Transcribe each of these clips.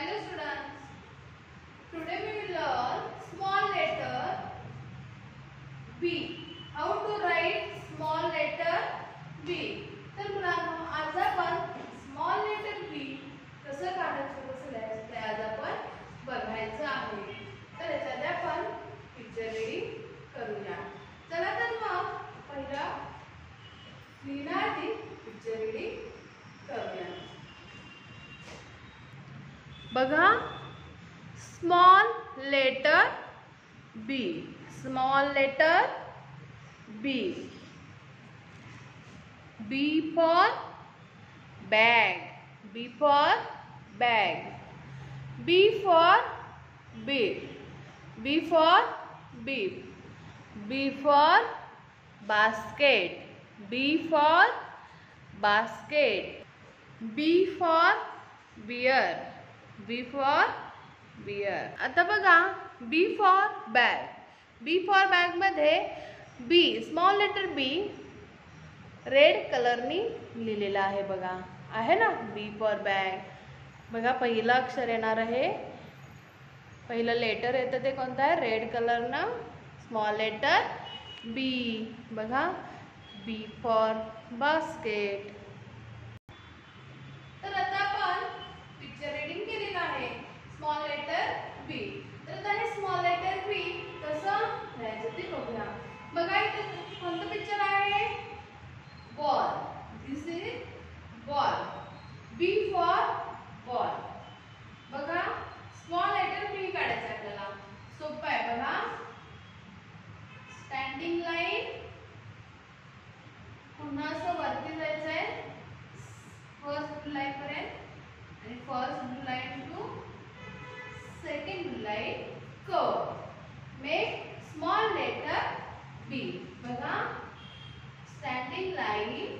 Hello students, today we will learn small letter B. How to write small letter B. तर मुलांनो आज आपण small letter B कसं काढायचं कसं लिहायचं ते आज आपण बघायचं आहे. तर याच्यात आपण पिक्चर रीडिंग करूया. चला तर मग पहिला लिहिण्याआधी पिक्चर रीडिंग करूया. बघा small letter B. Small letter B. B for bag. B for bag. B for bib. B for bib. B for basket. B for basket. B for bear. B for bear. आता बघा B for bag. B for bag मध्ये B small letter B red कलरनी लिहिलेला आहे. बघा आहे ना B for bag. बघा पहिलं अक्षर येणार आहे, पहिलं लेटर येतं ते कोणतं आहे, रेड कलरनं स्मॉल लेटर B. बघा B for basket. तर आता आपण पिक्चर रीडिंग केलेलं आहे स्मॉल लेटर B. तर आता हे स्मॉल लेटर B कसं लिहायचं ते बघूया. बघा इथे कोणतं पिक्चर आहे, ball. This is ball. B for ball. बघा स्मॉल लेटर B काढायचं आपल्याला, सोपं आहे. बघा स्टँडिंग लाईन, पुन्हा असं वरती जायचं आहे फर्स्ट ब्लू लाईन पर्यंत आणि first blue line to second blue line curve. Make small letter B. बघा स्टँडिंग लाईन,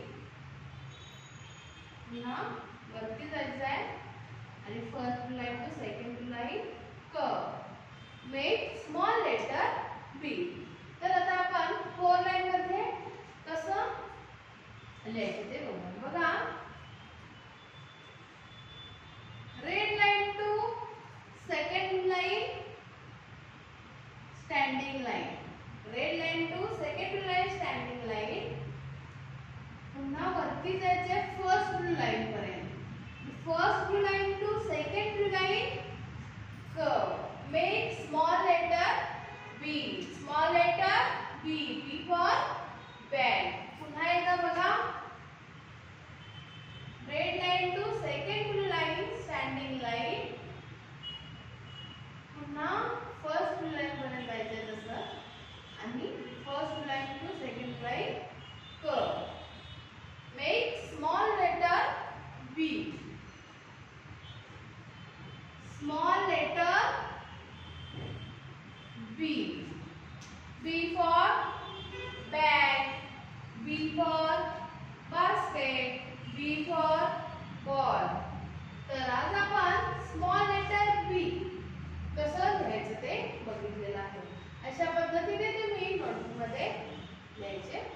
पुन्हा वरती जायचं आहे आणि first blue line to second blue line curve. Make small letter B. तर आता आपण फोर लाईन मध्ये कसं लिहायचं ते बघू. बघा red line to second line standing line. Red line to second line standing line, पुन्हा वरती जायचे फर्स्ट ब्लू लाईन पर्यंत. First blue line to second blue line curve. Make small letter B. Small letter B. B for bag. पुन्हा एकदा बघा red line to second blue line standing line, पुन्हा first blue line पर्यंत जायचं तसं आणि first blue line to second blue line curve. Make small letter B. Small letter B. B for bag. B for basket. B for ball. तर आज आपण small letter B कसं लिहायचं ते बघितलेलं आहे. अशा पद्धतीने तुम्ही नोटबुक मध्ये लिहायचे